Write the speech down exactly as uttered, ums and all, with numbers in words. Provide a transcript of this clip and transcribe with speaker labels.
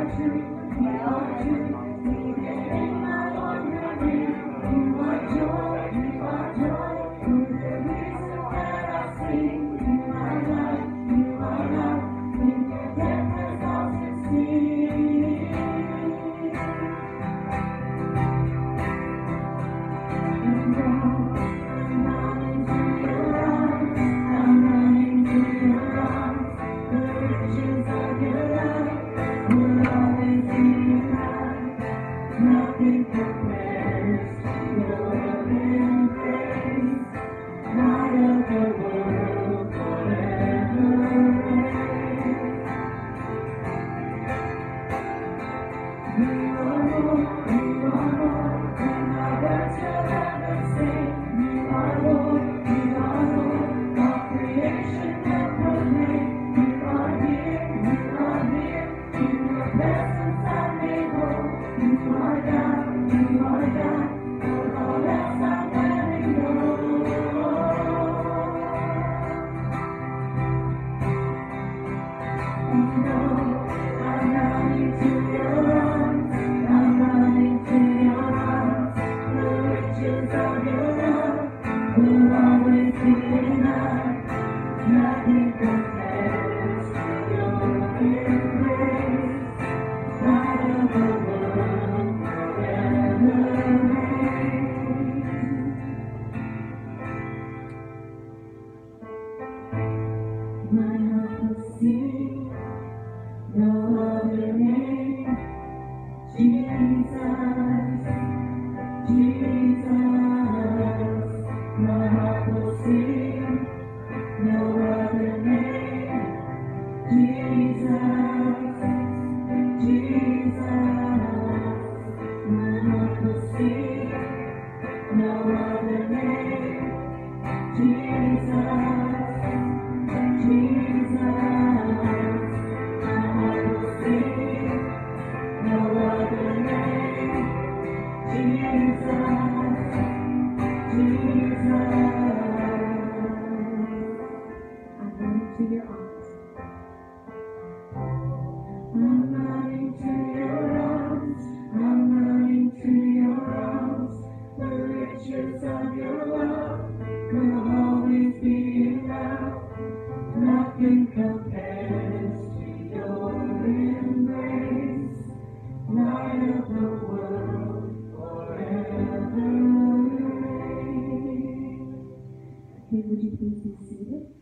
Speaker 1: Nothing compares to your embrace, light of the world forever reigns. You are more, you are more than my words will ever say. You are Lord, you are Lord, all creation will proclaim. You are here, you are here, in your presence I may hold. You are God, you are God, for all else I'm letting go. You know I'm running to your arms, I'm running to your arms. The riches of your love will always be enough. Nothing compares to your embrace, light of the world forever reigns. My heart will sing no other name, Jesus, Jesus. My heart will sing no other name, Jesus, Jesus. My heart will sing no other name, Jesus, Jesus. My heart will sing no other name, Jesus, Jesus. I'm running to your arms. I'm running to your arms. I'm running to your arms. The riches of your love will always be enough. Nothing compares to your embrace, light of the world forever reign. Okay, would you please be seated?